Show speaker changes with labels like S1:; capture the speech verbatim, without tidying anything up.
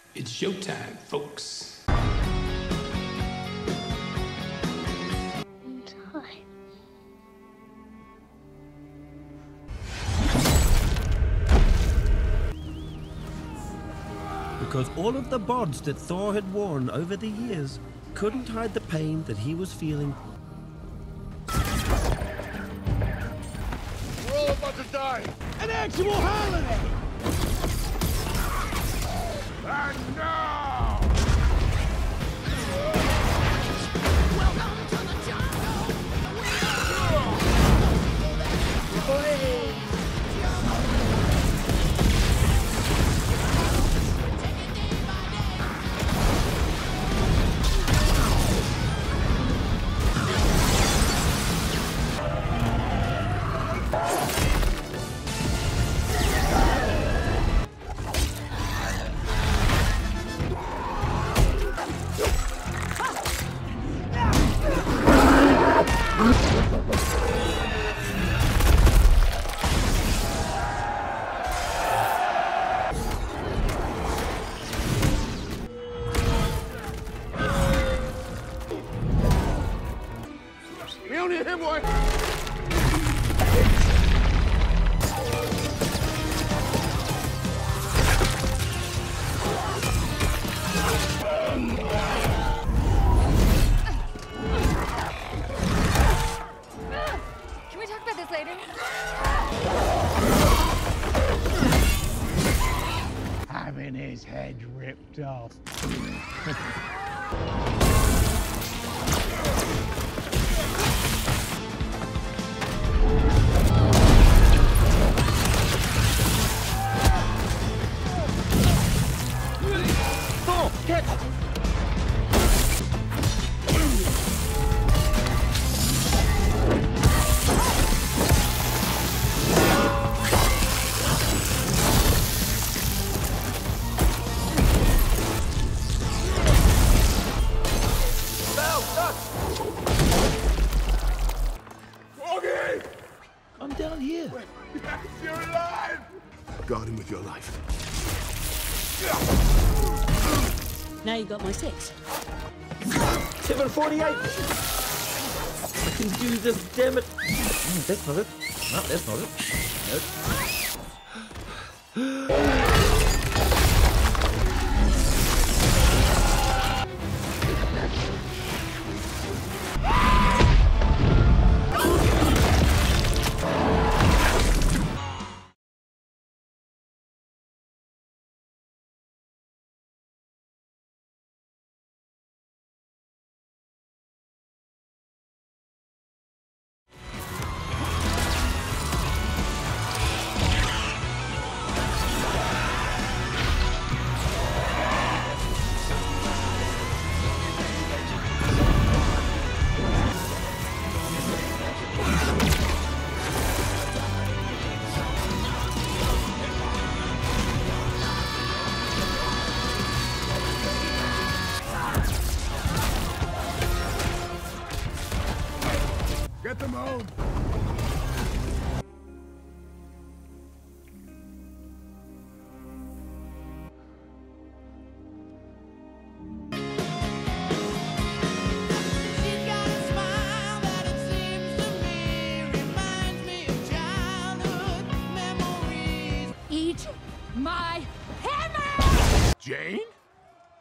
S1: It's showtime, folks.
S2: Time.
S3: Because all of the bods that Thor had worn over the years couldn't hide the pain that he was feeling.
S4: We're all about to die!
S5: An actual holiday!
S4: And now!
S6: Welcome to the jungle!
S4: We don't need him, boy!
S6: Can we talk about this later?
S5: Having his head ripped off.
S3: Thor, catch!
S4: Okay!
S3: I'm down here.
S4: Yes, you're alive! Guard him with your life.
S7: Now you got my six.
S3: seven forty-eight! I can do this, damn it! Mm, that's not it. No, that's not it. Nope.
S4: Get them home!
S6: She's got a smile that it seems to me reminds me of childhood memories. Eat my hammer!
S4: Jane?